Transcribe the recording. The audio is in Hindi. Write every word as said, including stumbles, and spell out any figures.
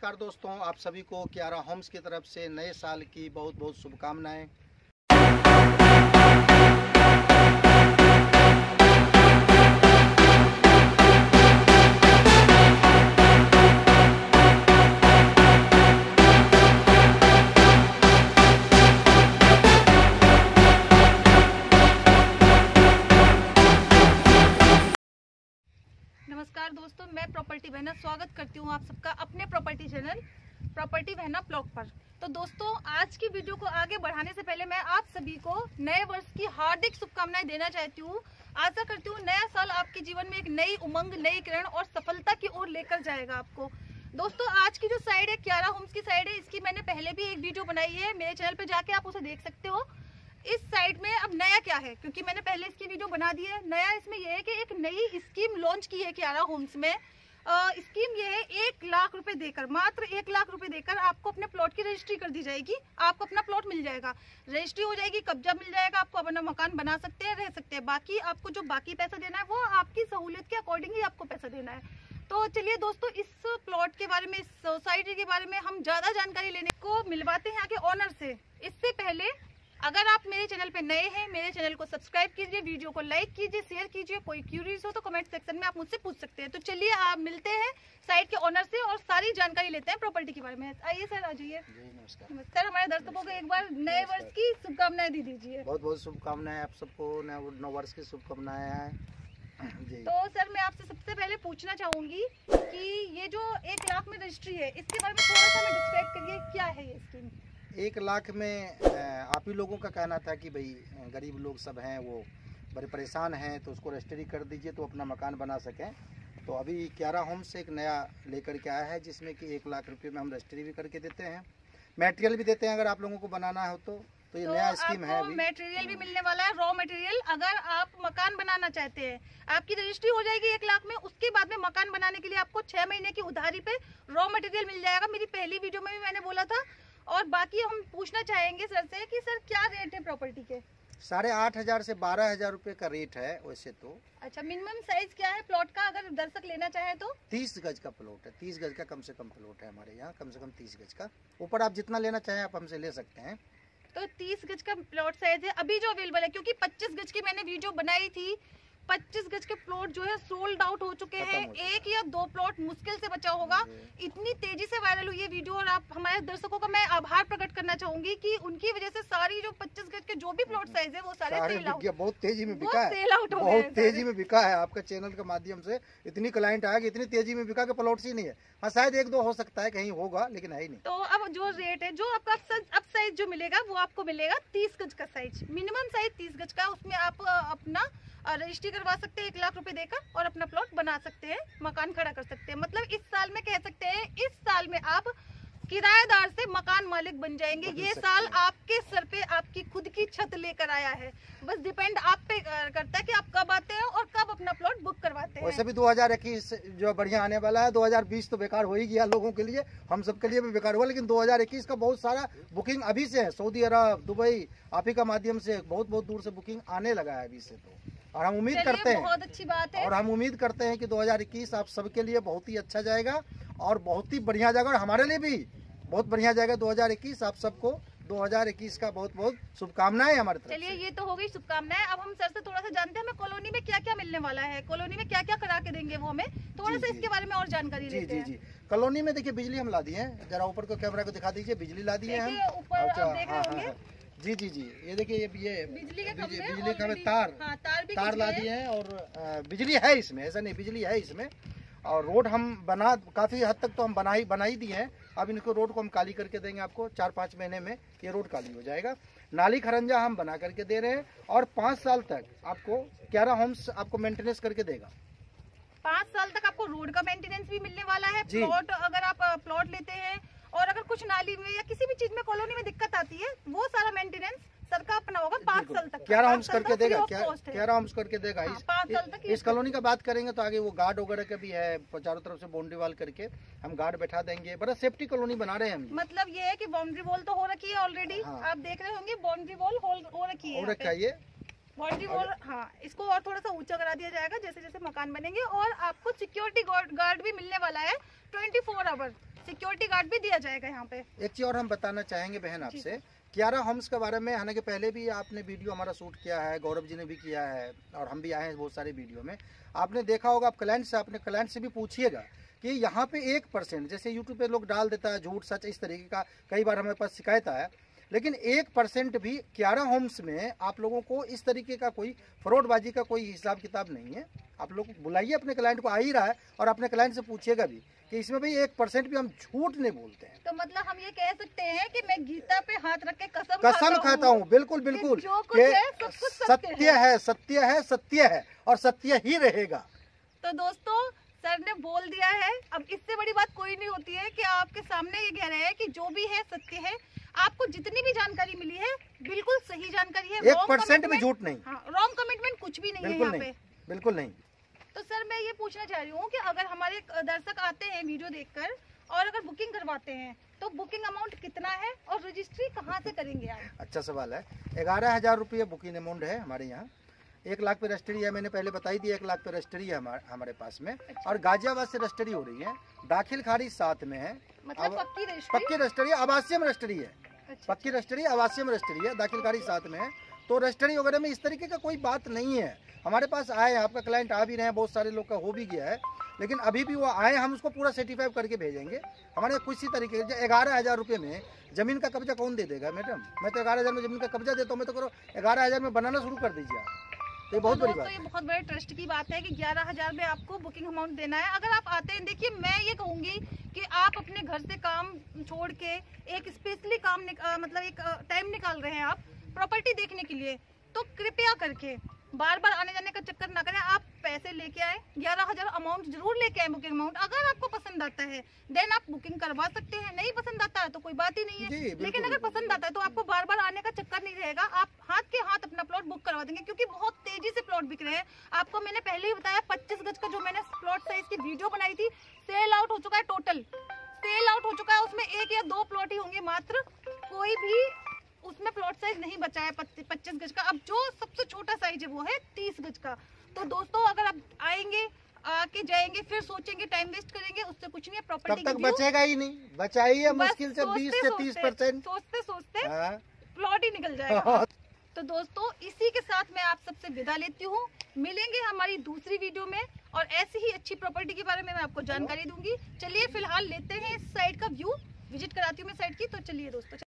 नमस्कार दोस्तों, आप सभी को क्यारा होम्स की तरफ से नए साल की बहुत बहुत शुभकामनाएं। नमस्कार दोस्तों, मैं प्रॉपर्टी बहना स्वागत करती हूँ आप सबका अपने प्रॉपर्टी चैनल प्रॉपर्टी बहना ब्लॉग पर। तो दोस्तों, आज की वीडियो को आगे बढ़ाने से पहले मैं आप सभी को नए वर्ष की हार्दिक शुभकामनाएं देना चाहती हूँ। आशा करती हूँ नया साल आपके जीवन में एक नई उमंग, नई किरण और सफलता की ओर लेकर जाएगा आपको। दोस्तों, आज की जो साइड है क्यारा होम्स की साइड है, इसकी मैंने पहले भी एक वीडियो बनाई है, मेरे चैनल पर जाके आप उसे देख सकते हो। इस साइड में अब नया क्या है, क्योंकि मैंने पहले इसकी वीडियो बना दी है। नया इसमें यह है कि एक नई स्कीम लॉन्च की है क्यारा होम्स में। आ, स्कीम ये है, एक लाख रुपए देकर, मात्र एक लाख रुपए देकर आपको अपने प्लॉट की रजिस्ट्री कर दी जाएगी। आपको अपना प्लॉट मिल जाएगा, रजिस्ट्री हो जाएगी, कब्जा मिल जाएगा, आपको अपना मकान बना सकते हैं, रह सकते हैं। बाकी आपको जो बाकी पैसा देना है वो आपकी सहूलियत के अकॉर्डिंग ही आपको पैसा देना है। तो चलिए दोस्तों, इस प्लॉट के बारे में, इस सोसाइटी के बारे में हम ज्यादा जानकारी लेने को मिलवाते हैं यहाँ के ऑनर से। इससे पहले अगर आप मेरे चैनल पे नए हैं, मेरे चैनल को सब्सक्राइब कीजिए, वीडियो को लाइक कीजिए, शेयर कीजिए। कोई क्यूरीज हो तो कमेंट सेक्शन में आप मुझसे पूछ सकते हैं। तो चलिए आप मिलते हैं साइट के ऑनर से और सारी जानकारी लेते हैं प्रॉपर्टी के बारे में। आइए सर, आ जाइए। नमस्कार सर, हमारे दर्शकों को एक बार नए वर्ष की शुभकामनाएं दी दीजिए। बहुत बहुत शुभकामनाएं आप सबको, नव वर्ष की शुभकामनाएं हैं। तो सर, मैं आपसे सबसे पहले पूछना चाहूंगी कि ये जो एक लाख में रजिस्ट्री है, इसके बारे में थोड़ा सा हमें डिस्क्राइब करिए, क्या है ये स्कीम? एक लाख में आप ही लोगों का कहना था कि भाई गरीब लोग सब हैं, वो बड़े परेशान हैं, तो उसको रजिस्ट्री कर दीजिए तो अपना मकान बना सकें। तो अभी क्यारा होम्स से एक नया लेकर के आया है, जिसमें कि एक लाख रुपए में हम रजिस्ट्री भी करके देते हैं, मटेरियल भी देते हैं अगर आप लोगों को बनाना हो तो। तो ये तो नया स्कीम है। अभी मटेरियल भी मिलने वाला है, रॉ मटेरियल। अगर आप मकान बनाना चाहते हैं, आपकी रजिस्ट्री हो जाएगी एक लाख में, उसके बाद में मकान बनाने के लिए आपको छह महीने की उधारी पे रॉ मटेरियल मिल जाएगा। मेरी पहली वीडियो में भी मैंने बोला था। और बाकी हम पूछना चाहेंगे सर से कि सर क्या रेट है प्रॉपर्टी के? साढ़े आठ हजार से बारह हजार रूपए का रेट है वैसे तो। अच्छा, मिनिमम साइज क्या है प्लॉट का, अगर दर्शक लेना चाहे तो? तीस गज का प्लॉट है, तीस गज का कम से कम प्लॉट है हमारे यहाँ, कम से कम तीस गज का। ऊपर आप जितना लेना चाहें आप हमसे ले सकते हैं। तो तीस गज का प्लॉट साइज है अभी जो अवेलेबल है, क्योंकि पच्चीस गज की मैंने वीडियो बनाई थी। पच्चीस गज के प्लॉट जो है सोल्ड आउट हो चुके हैं, एक या दो प्लॉट मुश्किल से बचा होगा। इतनी तेजी से वायरल हुई है वीडियो, और आप हमारे दर्शकों का मैं आभार प्रकट करना चाहूंगी कि उनकी वजह से सारी जो पच्चीस गज के जो भी प्लॉट साइज है वो सारे सेल आउट, बहुत तेजी में बिका है, सेल आउट हो गए, बहुत तेजी में बिका है। आपका चैनल के माध्यम से इतनी क्लाइंट आया कि इतनी तेजी में बिका के प्लॉट ही नहीं है। हाँ, शायद एक दो हो सकता है कहीं होगा, लेकिन है ही नहीं। तो अब जो रेट है, जो आपका अब साइज जो मिलेगा वो आपको मिलेगा तीस गज का साइज, मिनिमम साइज तीस गज का। उसमें आप अपना रजिस्ट्री करवा सकते हैं एक लाख रुपए देकर और अपना प्लॉट बना सकते हैं, मकान खड़ा कर सकते हैं। मतलब इस साल में कह सकते हैं, इस साल में आप किराएदार से मकान मालिक बन जाएंगे। ये साल आपके सर पे आपकी खुद की छत लेकर आया है। बस डिपेंड आप पे करता है कि आप कब आते हैं और कब अपना प्लॉट बुक करवाते हैं। वैसे भी दो हजार इक्कीस जो बढ़िया आने वाला है, दो हजार बीस तो बेकार हो ही गया लोगों के लिए, हम सब के लिए भी बेकार हुआ, लेकिन दो हजार इक्कीस का बहुत सारा बुकिंग अभी से है। सऊदी अरब, दुबई, आप ही का माध्यम से बहुत बहुत दूर से बुकिंग आने लगा है अभी से। तो और हम उम्मीद करते हैं, बहुत अच्छी बात है, और हम उम्मीद करते हैं कि दो हजार इक्कीस आप सबके लिए बहुत ही अच्छा जाएगा और बहुत ही बढ़िया जाएगा, और हमारे लिए भी बहुत बढ़िया जाएगा दो हजार इक्कीस। आप सबको दो हजार इक्कीस का बहुत बहुत शुभकामनाएं हमारे तरफ से। चलिए, ये तो हो गई शुभकामनाएं। अब हम सर से थोड़ा सा जानते हैं हमें कॉलोनी में क्या क्या मिलने वाला है, कॉलोनी में क्या क्या करा के देंगे, वो हमें थोड़ा सा इसके बारे में और जानकारी लेते हैं। जी जी जी कॉलोनी में देखिए बिजली हम ला दिए हैं, जरा ऊपर को कैमरा को दिखा दीजिए, बिजली ला दी है हम ऊपर देख रहे होंगे। जी जी जी ये देखिए, ये ये बिजली के खंभे, बिजली का तार हाँ, तार भी तार ला दिए हैं, और बिजली है इसमें, ऐसा नहीं, बिजली है इसमें। और रोड हम बना काफी हद तक तो हम बना ही बना ही दिए हैं। अब इनको रोड को हम काली करके देंगे आपको, चार पाँच महीने में ये रोड काली हो जाएगा। नाली खरंजा हम बना करके दे रहे हैं, और पाँच साल तक आपको क्यारा होम्स आपको मेंटेनेंस करके देगा। पाँच साल तक आपको रोड का मेंटेनेंस भी मिलने वाला है। प्लॉट अगर आप प्लॉट लेते हैं और अगर कुछ नाली में या किसी भी चीज में कॉलोनी में दिक्कत आती है, वो सारा मेंटेनेंस सर का अपना होगा पाँच साल तक। क्यारा होम्स करके देगा, क्यारा होम्स करके देगा। हाँ, पाँच साल तक। इस कॉलोनी का बात करेंगे तो आगे वो गार्ड वगैरह का भी है, चारों तरफ से बाउंड्री वॉल करके हम गार्ड बैठा देंगे। बड़ा सेफ्टी कॉलोनी बना रहे हैं हम। मतलब ये है कि बाउंड्री वॉल तो हो रखी है ऑलरेडी, हाँ। आप देख रहे होंगे बाउंड्री वॉल हो रखी है, हो रखा है ये बाउंड्री वॉल। हाँ, इसको और थोड़ा सा ऊंचा करा दिया जाएगा जैसे जैसे मकान बनेंगे, और आपको सिक्योरिटी गार्ड भी मिलने वाला है twenty four hour. Security guard भी दिया जाएगा यहाँ पे। एक चीज और हम बताना चाहेंगे बहन आपसे, कियारा होम्स के बारे में, हालांकि पहले भी आपने वीडियो हमारा शूट किया है, गौरव जी ने भी किया है और हम भी आए हैं बहुत सारे वीडियो में। आपने देखा होगा, आप क्लाइंट से, अपने क्लाइंट से भी पूछिएगा कि यहाँ पे एक परसेंट, जैसे यूट्यूब पे लोग डाल देता है झूठ सच इस तरीके का, कई बार हमारे पास शिकायत आया, लेकिन एक परसेंट भी कियारा होम्स में आप लोगों को इस तरीके का कोई फ्रॉडबाजी का कोई हिसाब किताब नहीं है। आप लोग बुलाइए अपने क्लाइंट को, आ ही रहा है, और अपने क्लाइंट से पूछिएगा भी कि इसमें भाई एक परसेंट भी हम झूठ नहीं बोलते हैं। तो मतलब हम ये कह सकते हैं कि मैं गीता पे हाथ रख के कसम कसम खाता हूँ, बिल्कुल बिल्कुल, जो कुछ है सब कुछ सत्य है, सत्य है, सत्य है और सत्य ही रहेगा। तो दोस्तों सर ने बोल दिया है, अब इससे बड़ी बात कोई नहीं होती है कि आपके सामने ये कह रहे हैं कि जो भी है सत्य है। आपको जितनी भी जानकारी मिली है बिल्कुल सही जानकारी है, एक परसेंट भी झूठ नहीं, रॉन्ग कमिटमेंट कुछ भी नहीं है यहाँ पे, बिल्कुल नहीं। तो सर मैं ये पूछना चाह रही हूँ कि अगर हमारे दर्शक आते हैं वीडियो देखकर और अगर बुकिंग करवाते हैं तो बुकिंग अमाउंट कितना है और रजिस्ट्री कहाँ से करेंगे आप? अच्छा सवाल है। ग्यारह हजार रुपये बुकिंग अमाउंट है हमारे यहाँ, एक लाख पे रजिस्ट्री है, मैंने पहले बताई दी, एक लाख पे रजिस्ट्री है हमारे हमारे पास में। अच्छा। और गाजियाबाद से रजिस्ट्री हो रही है, दाखिल खारिज साथ में है, मतलब पक्की रजिस्ट्री, पक्की रजिस्ट्री, आवासीय में रजिस्ट्री है। अच्छा। पक्की रजिस्ट्री आवासीय में रजिस्ट्री है, दाखिल खारिज साथ में है। तो रजिस्ट्री वगैरह में इस तरीके का कोई बात नहीं है। हमारे पास आए, आपका क्लाइंट आ भी रहे हैं, बहुत सारे लोग का हो भी गया है, लेकिन अभी भी वो आए, हम उसको पूरा सर्टिफाई करके भेजेंगे। हमारे किसी तरीके से ग्यारह हजार रुपये में जमीन का कब्जा कौन दे देगा मैडम? मैं तो ग्यारह हजार में जमीन का कब्जा देता हूँ, मैं तो करो ग्यारह हजार में बनाना शुरू कर दीजिए आप। तो ये बहुत बड़ी बात है, ये बहुत बड़े ट्रस्ट की बात है कि ग्यारह हजार में आपको बुकिंग अमाउंट देना है। अगर आप आते हैं, देखिए मैं ये कहूँगी कि आप अपने घर से काम छोड़ के एक स्पेशली काम निक, आ, मतलब एक टाइम निकाल रहे हैं आप प्रॉपर्टी देखने के लिए, तो कृपया करके बार बार आने जाने का चक्कर ना करें। आप पैसे लेके आए, ग्यारह हजार अमाउंट जरूर लेके आए बुकिंग अमाउंट। अगर आपको पसंद आता है देन आप बुकिंग करवा सकते हैं, नहीं पसंद आता है तो कोई बात ही नहीं है। लेकिन अगर पसंद आता है तो आपको बार बार आने का चक्कर नहीं रहेगा, आप हाथ के हाथ अपना प्लॉट बुक करवा देंगे, क्योंकि बहुत तेजी से प्लॉट बिक रहे हैं। आपको मैंने पहले ही बताया, पच्चीस गज का जो मैंने प्लॉट साइज की वीडियो बनाई थी, सेल आउट हो चुका है, टोटल सेल आउट हो चुका है। उसमें एक या दो प्लॉट ही होंगे मात्र, कोई भी उसमें प्लॉट साइज नहीं बचा है पच्चीस गज का। अब जो सबसे छोटा साइज है वो है तीस गज का। तो दोस्तों अगर आप आएंगे, आके जाएंगे, फिर सोचेंगे टाइम वेस्ट करेंगे, उससे कुछ नहीं है। प्रॉपर्टी तब तक बचेगा ही नहीं, बचा ही है मुश्किल से बीस से तीस परसेंट, सोचते सोचते प्लॉट ही निकल जाएगा। तो दोस्तों इसी के साथ मैं आप सबसे विदा लेती हूँ, मिलेंगे हमारी दूसरी वीडियो में और ऐसी ही अच्छी प्रॉपर्टी के बारे में मैं आपको जानकारी दूंगी। चलिए फिलहाल लेते हैं इस साइड का व्यू, विजिट कराती हूँ मैं साइड की। तो चलिए दोस्तों।